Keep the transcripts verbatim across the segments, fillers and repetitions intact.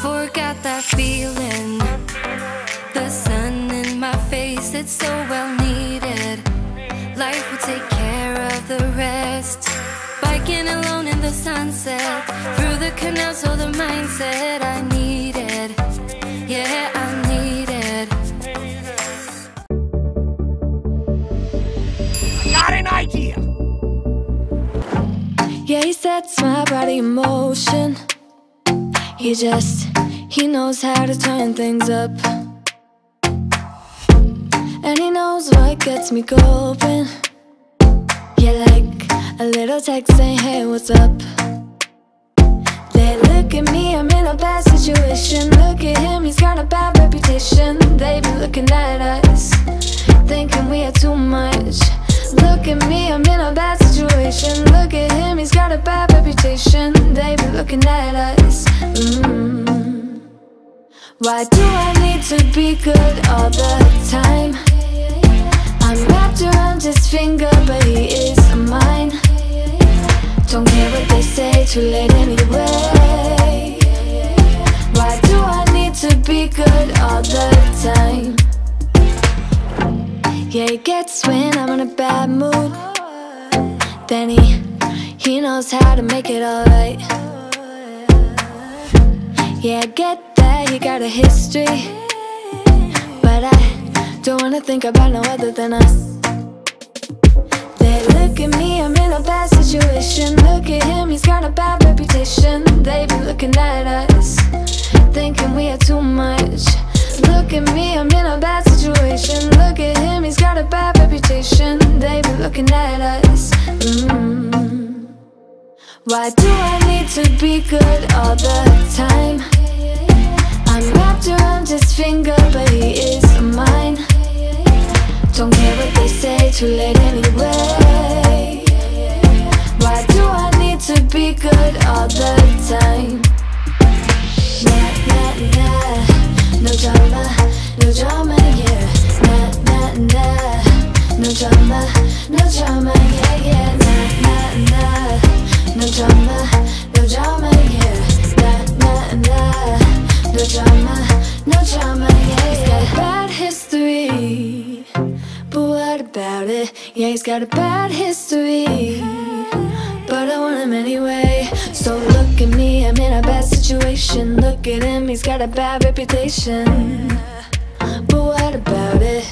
Forgot that feeling, the sun in my face, it's so well needed. Life will take care of the rest. Biking alone in the sunset, through the canal, so the mindset I needed. Yeah, I needed. Got an idea! Yeah, he sets my body in motion. He just, he knows how to turn things up. And he knows what gets me going. Yeah, like a little text saying, hey, what's up? They look at me, I'm in a bad situation. Look at him, he's got a bad reputation. They be looking at us, thinking we are too much. Look at me, I'm in a bad situation. Look at him, he's got a bad reputation. They be looking at us. mm. Why do I need to be good all the time? I'm wrapped around his finger, but he is mine. Don't care what they say, too late anyway. Why do I need to be good all the time? Yeah, he gets when I'm in a bad mood. Then he, he knows how to make it alright. Yeah, I get that he got a history, but I don't wanna think about no other than us. They look at me, I'm in a bad situation. Look at him, he's got a bad reputation. They be looking at us, thinking we are too much. Look at me, I'm in a bad situation. Look at him, he's got a bad reputation. They be looking at us. mm. Why do I need to be good all the time? I'm wrapped around his finger, but he is mine. Don't care what they say, too late anyway. Why do I need to be good all the time? Nah, nah, nah, no drama, no drama, yeah. Nah, nah, nah, no drama, no drama, yeah, yeah. Nah, nah, nah, no drama, no drama, yeah. Nah, nah, nah, no drama, no drama, yeah. He's got a bad history, but what about it? Yeah, he's got a bad history, but I want him anyway. So look at me, I'm in a bad situation. Look at him, he's got a bad reputation, but what about it?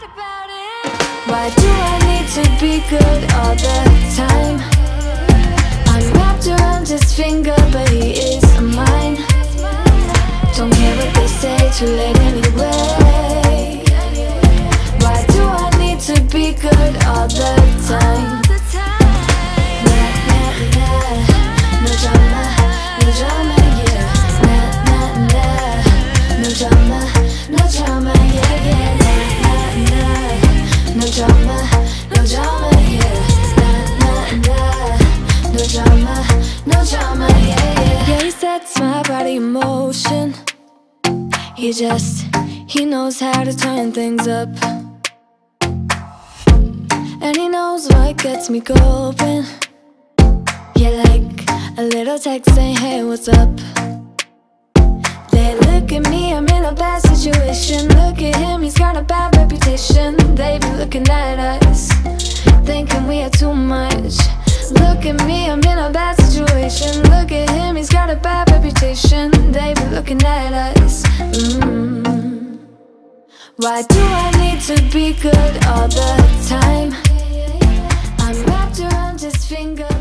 Why do I need to be good all the time? I'm wrapped around his finger, but he is mine. Don't care what they say, too late anyway. Why do I need to be good all the time? Nah, nah, nah, no drama, no drama, yeah. Nah, nah, nah, no drama, no drama, yeah, yeah. Nah, nah, nah, no drama, no drama, yeah. Nah, nah, nah, no drama, no drama, yeah, yeah. Yeah, he sets my body in motion. He just, he knows how to turn things up. And he knows what gets me going. Yeah, like a little text saying, hey, what's up? They look at me, I'm in a bad situation. Look at him, he's got a bad reputation. They be looking at us, thinking we are too much. Look at me, I'm in a bad situation. Look at him, he's got a bad reputation. They be looking at us. mm. Why do I need to be good all the time? I'm wrapped around his finger.